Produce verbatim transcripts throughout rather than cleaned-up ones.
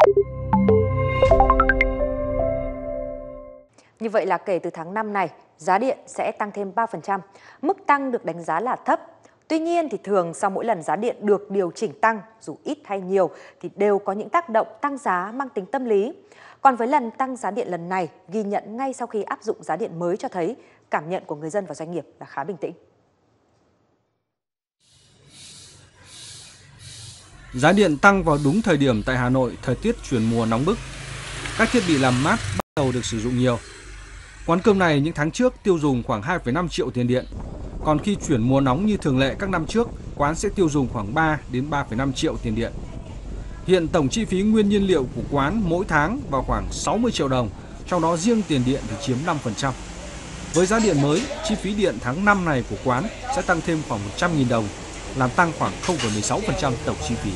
Như vậy là kể từ tháng năm này, giá điện sẽ tăng thêm ba phần trăm. Mức tăng được đánh giá là thấp. Tuy nhiên thì thường sau mỗi lần giá điện được điều chỉnh tăng, dù ít hay nhiều, thì đều có những tác động tăng giá mang tính tâm lý. Còn với lần tăng giá điện lần này, ghi nhận ngay sau khi áp dụng giá điện mới cho thấy cảm nhận của người dân và doanh nghiệp là khá bình tĩnh. Giá điện tăng vào đúng thời điểm tại Hà Nội, thời tiết chuyển mùa nóng bức. Các thiết bị làm mát bắt đầu được sử dụng nhiều. Quán cơm này những tháng trước tiêu dùng khoảng hai phẩy năm triệu tiền điện. Còn khi chuyển mùa nóng như thường lệ các năm trước, quán sẽ tiêu dùng khoảng ba đến ba phẩy năm triệu tiền điện. Hiện tổng chi phí nguyên nhiên liệu của quán mỗi tháng vào khoảng sáu mươi triệu đồng, trong đó riêng tiền điện thì chiếm năm phần trăm. Với giá điện mới, chi phí điện tháng năm này của quán sẽ tăng thêm khoảng một trăm nghìn đồng, làm tăng khoảng không phẩy mười sáu phần trăm tổng chi phí.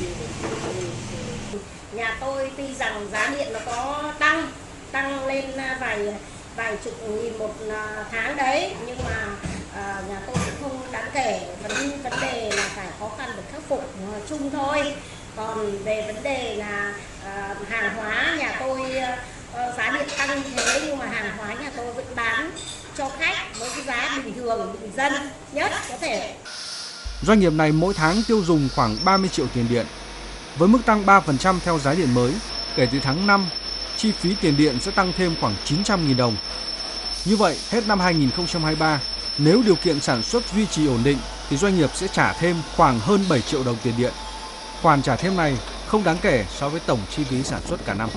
Nhà tôi tuy rằng giá điện nó có tăng, tăng lên vài vài chục nghìn một tháng đấy, nhưng mà à, nhà tôi cũng không đáng kể. Vấn vấn đề là phải khó khăn được khắc phục chung thôi. Còn về vấn đề là à, hàng hóa nhà tôi à, giá điện tăng như thế nhưng mà hàng hóa nhà tôi vẫn bán cho khách với cái giá bình thường, bình dân nhất có thể. Doanh nghiệp này mỗi tháng tiêu dùng khoảng ba mươi triệu tiền điện. Với mức tăng ba phần trăm theo giá điện mới, kể từ tháng năm, chi phí tiền điện sẽ tăng thêm khoảng chín trăm nghìn đồng. Như vậy, hết năm hai nghìn không trăm hai mươi ba, nếu điều kiện sản xuất duy trì ổn định, thì doanh nghiệp sẽ trả thêm khoảng hơn bảy triệu đồng tiền điện. Khoản trả thêm này không đáng kể so với tổng chi phí sản xuất cả năm.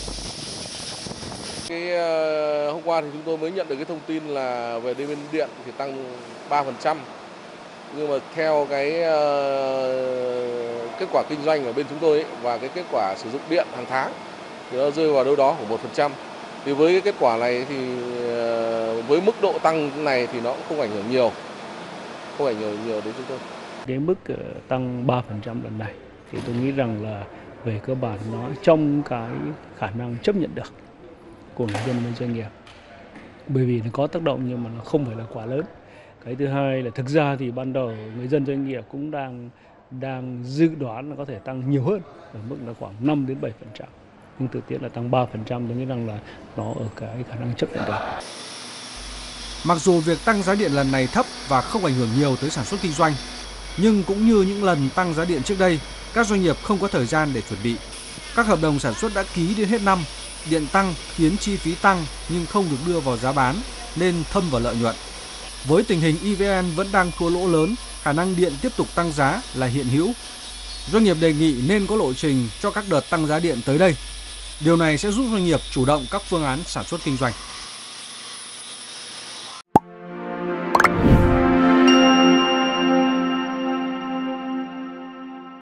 Cái, uh, hôm qua thì chúng tôi mới nhận được cái thông tin là về bên điện thì tăng ba phần trăm. Nhưng mà theo cái uh, kết quả kinh doanh ở bên chúng tôi ấy, và cái kết quả sử dụng điện hàng tháng thì nó rơi vào đâu đó khoảng một phần trăm. Thì với cái kết quả này thì uh, với mức độ tăng này thì nó cũng không ảnh hưởng nhiều, không ảnh hưởng nhiều đến chúng tôi. Cái mức tăng ba phần trăm lần này thì tôi nghĩ rằng là về cơ bản nó trong cái khả năng chấp nhận được của người dân và doanh nghiệp. Bởi vì nó có tác động nhưng mà nó không phải là quá lớn. Cái thứ hai là thực ra thì ban đầu người dân doanh nghiệp cũng đang đang dự đoán là có thể tăng nhiều hơn, ở mức là khoảng năm đến bảy phần trăm. Nhưng thực tiễn là tăng ba phần trăm, tôi nghĩ rằng là nó ở cái khả năng chấp nhận được. Mặc dù việc tăng giá điện lần này thấp và không ảnh hưởng nhiều tới sản xuất kinh doanh, nhưng cũng như những lần tăng giá điện trước đây, các doanh nghiệp không có thời gian để chuẩn bị. Các hợp đồng sản xuất đã ký đến hết năm, điện tăng khiến chi phí tăng nhưng không được đưa vào giá bán nên thâm vào lợi nhuận. Với tình hình e vê en vẫn đang thua lỗ lớn, khả năng điện tiếp tục tăng giá là hiện hữu. Doanh nghiệp đề nghị nên có lộ trình cho các đợt tăng giá điện tới đây. Điều này sẽ giúp doanh nghiệp chủ động các phương án sản xuất kinh doanh.